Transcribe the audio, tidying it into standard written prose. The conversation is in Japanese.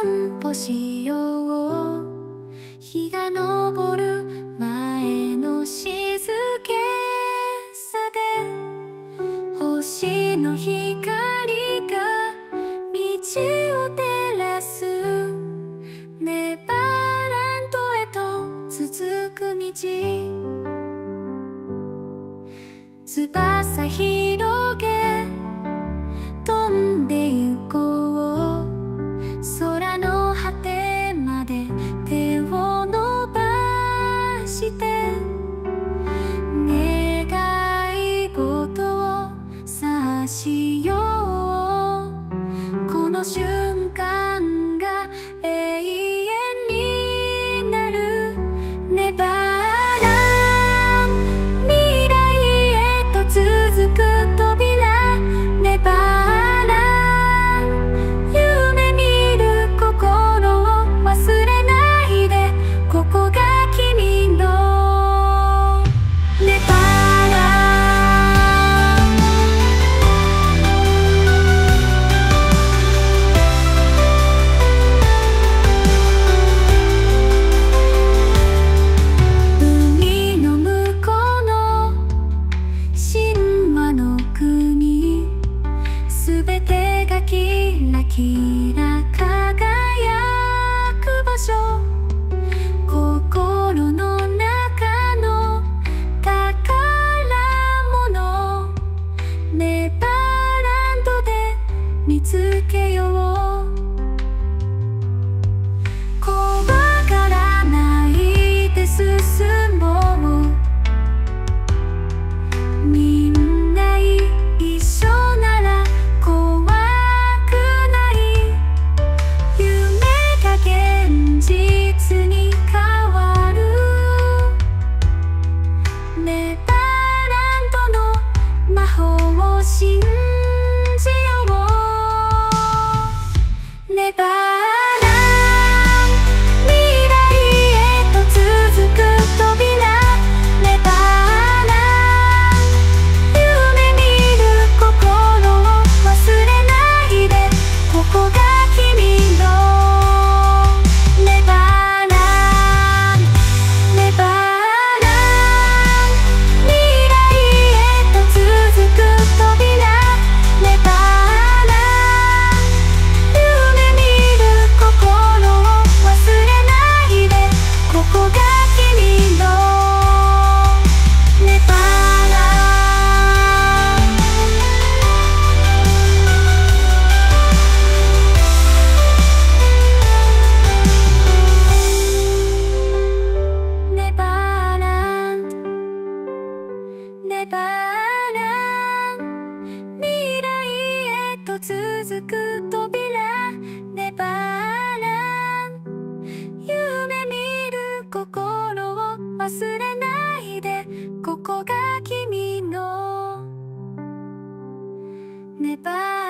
散歩しよう。日が昇る前の静けさで、星の光が道を照らす。ネバーランドへと続く道、翼広げ飛んで行こう。空の果てまで手を伸ばして願い事を察しよう。この瞬間が永遠になる。ネバーランド、未来へと続く扉。ネバーランド、夢見る心を忘れないで。ここが君のネバーランド。海の向こうの神話の国、すべてがキラキラ輝く場所。心の中の宝物、ネバーランドで見つけよう。怖がらないで進もう。みんな一緒なら怖くない。夢が現実に変わる。ネバーランドの魔法を信じよう。ネバーランド、未来へと続く扉。ネバーランド、夢見る心を忘れないで。ここが君のネバーランド。ネバーランド、未来へと続く扉。ネバーランド、夢見る心を忘れないで。ここが君のネバーランド。ネバーランド、ネバーランド、未来へと続く扉。ネバーランド、夢見る心を忘れないで。ここが君のネバーランド。